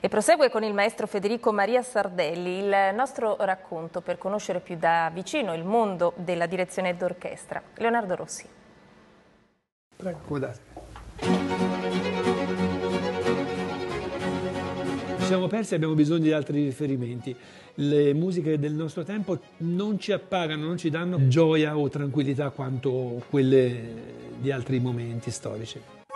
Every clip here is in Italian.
E prosegue con il maestro Federico Maria Sardelli il nostro racconto per conoscere più da vicino il mondo della direzione d'orchestra. Leonardo Rossi. Prego, accomodate. Ci siamo persi e abbiamo bisogno di altri riferimenti. Le musiche del nostro tempo non ci appagano, non ci danno gioia o tranquillità quanto quelle di altri momenti storici.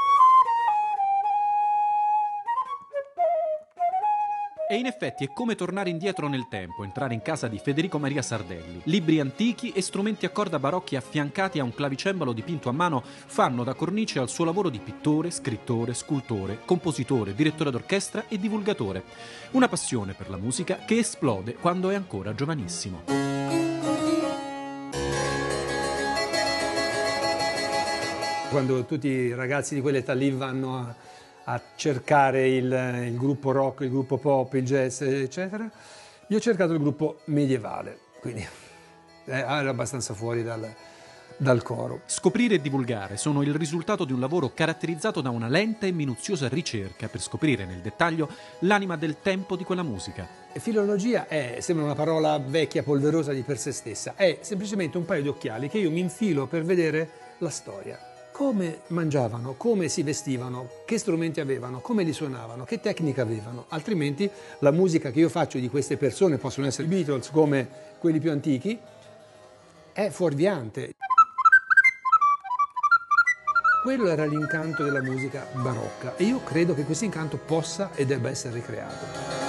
E in effetti è come tornare indietro nel tempo, entrare in casa di Federico Maria Sardelli. Libri antichi e strumenti a corda barocchi affiancati a un clavicembalo dipinto a mano fanno da cornice al suo lavoro di pittore, scrittore, scultore, compositore, direttore d'orchestra e divulgatore. Una passione per la musica che esplode quando è ancora giovanissimo. Quando tutti i ragazzi di quell'età lì vanno a cercare il gruppo rock, il gruppo pop, il jazz, eccetera, io ho cercato il gruppo medievale, quindi era abbastanza fuori dal coro. Scoprire e divulgare sono il risultato di un lavoro caratterizzato da una lenta e minuziosa ricerca per scoprire nel dettaglio l'anima del tempo di quella musica. Filologia sembra una parola vecchia, polverosa di per sé stessa, è semplicemente un paio di occhiali che io mi infilo per vedere la storia. Come mangiavano, come si vestivano, che strumenti avevano, come li suonavano, che tecnica avevano. Altrimenti la musica che io faccio di queste persone, possono essere i Beatles come quelli più antichi, è fuorviante. Quello era l'incanto della musica barocca e io credo che questo incanto possa e debba essere ricreato.